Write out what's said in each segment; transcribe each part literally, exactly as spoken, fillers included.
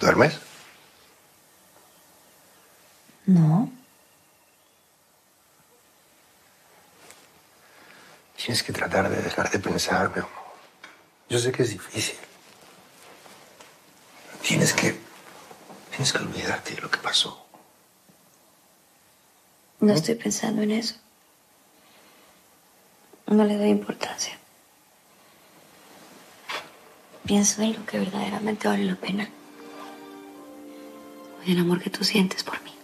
¿Duermes? No. Tienes que tratar de dejar de pensar, mi amor. Yo sé que es difícil. Tienes que... Tienes que olvidarte de lo que pasó. No estoy pensando en eso. No le doy importancia. Pienso en lo que verdaderamente vale la pena. En el amor que tú sientes por mí.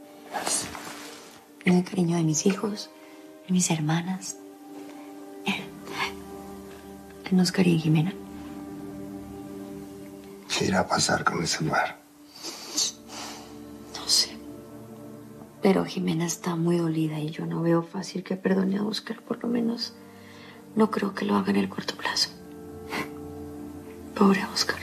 En el cariño de mis hijos, de mis hermanas. En Oscar y en Jimena. ¿Qué irá a pasar con ese lugar? No sé. Pero Jimena está muy dolida y yo no veo fácil que perdone a Oscar. Por lo menos no creo que lo haga en el corto plazo. Pobre Oscar.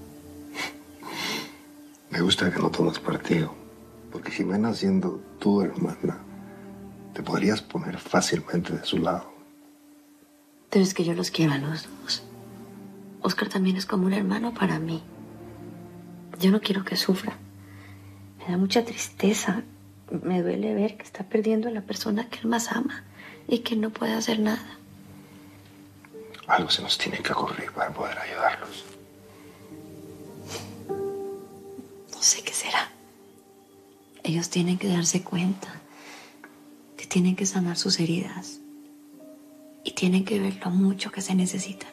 Me gusta que no tomes partido, porque Jimena, siendo tu hermana, te podrías poner fácilmente de su lado. Pero es que yo los quiero a los dos. Oscar también es como un hermano para mí. Yo no quiero que sufra. Me da mucha tristeza. Me duele ver que está perdiendo a la persona que él más ama y que no puede hacer nada. Algo se nos tiene que ocurrir para poder ayudarlos. No sé qué será. Ellos tienen que darse cuenta que tienen que sanar sus heridas y tienen que ver lo mucho que se necesitan.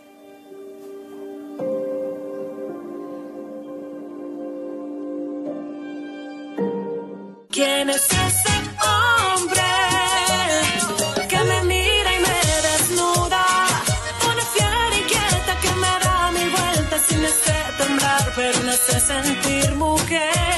¿Quién es ese hombre que me mira y me desnuda? Una fiera inquieta que me da mil vueltas y me hace temblar, pero me hace sentir mujer.